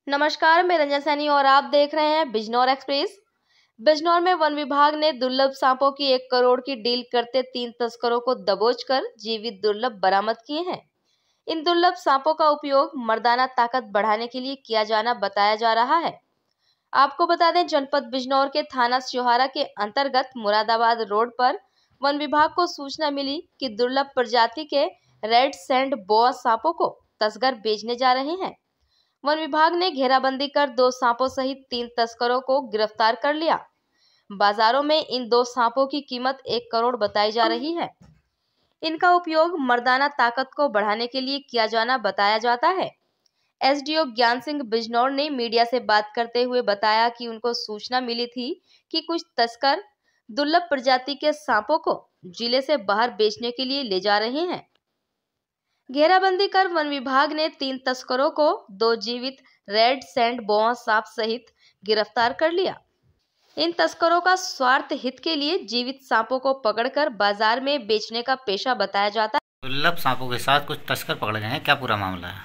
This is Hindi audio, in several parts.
नमस्कार, मैं रंजन सैनी और आप देख रहे हैं बिजनौर एक्सप्रेस। बिजनौर में वन विभाग ने दुर्लभ सांपों की 1 करोड़ की डील करते 3 तस्करों को दबोचकर जीवित दुर्लभ बरामद किए हैं। इन दुर्लभ सांपों का उपयोग मर्दाना ताकत बढ़ाने के लिए किया जाना बताया जा रहा है। आपको बता दें, जनपद बिजनौर के थाना सियोहारा के अंतर्गत मुरादाबाद रोड पर वन विभाग को सूचना मिली कि दुर्लभ प्रजाति के रेड सैंड बोआ सांपों को तस्कर बेचने जा रहे हैं। वन विभाग ने घेराबंदी कर 2 सांपों सहित 3 तस्करों को गिरफ्तार कर लिया। बाजारों में इन 2 सांपों की कीमत 1 करोड़ बताई जा रही है। इनका उपयोग मर्दाना ताकत को बढ़ाने के लिए किया जाना बताया जाता है। एसडीओ ज्ञान सिंह बिजनौर ने मीडिया से बात करते हुए बताया कि उनको सूचना मिली थी कि कुछ तस्कर दुर्लभ प्रजाति के सांपों को जिले से बाहर बेचने के लिए ले जा रहे हैं। घेराबंदी कर वन विभाग ने 3 तस्करों को 2 जीवित रेड सैंड बोआ सांप सहित गिरफ्तार कर लिया। इन तस्करों का स्वार्थ हित के लिए जीवित सांपों को पकड़कर बाजार में बेचने का पेशा बताया जाता है। दुर्लभ सांपों के साथ कुछ तस्कर पकड़े गए हैं, क्या पूरा मामला है?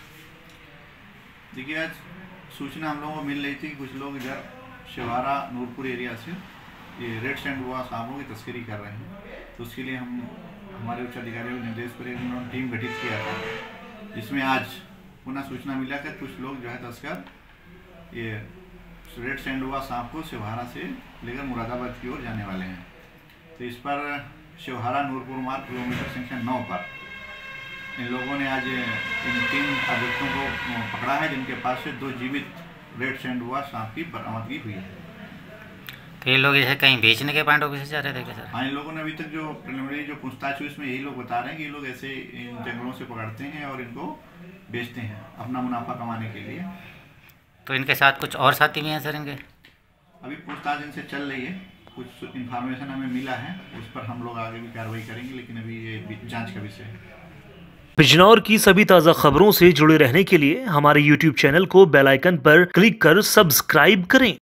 देखिए, आज सूचना हम लोगों को मिल रही थी कि कुछ लोग इधर सियोहारा नूरपुर एरिया से ये रेड सैंड बोआ सांपों की तस्करी कर रहे हैं। तो उसके लिए हमारे उच्च अधिकारियों के निर्देश पर उन्होंने टीम गठित किया था, जिसमें आज पुनः सूचना मिला कि कुछ लोग जो है तस्कर ये रेड सैंड बोआ सांप को सियोहारा से लेकर मुरादाबाद की ओर जाने वाले हैं। तो इस पर सियोहारा नूरपुर मार्ग किलोमीटर संख्या 9 पर इन लोगों ने आज इन 3 अभियुक्तों को पकड़ा है, जिनके पास से 2 जीवित रेड सैंड बोआ सांप की बरामदगी हुई है। तो ये लोग ये कहीं बेचने के पॉइंट ऑफ व्यू से जा रहे थे क्या सर? हाँ, इन लोगों ने अभी तक जो प्रिलिमिनरी जो पूछताछ हुई इसमें यही लोग बता रहे हैं कि ये लोग ऐसे इन जंगलों से पकड़ते हैं और इनको बेचते हैं अपना मुनाफा कमाने के लिए। तो इनके साथ कुछ और साथी भी हैं सर इनके? अभी पूछताछ इनसे चल रही है, कुछ इन्फॉर्मेशन हमें मिला है, उस पर हम लोग आगे भी कार्रवाई करेंगे, लेकिन अभी ये जाँच का विषय है। बिजनौर की सभी ताज़ा खबरों से जुड़े रहने के लिए हमारे YouTube चैनल को बेल आइकन पर क्लिक कर सब्सक्राइब करें।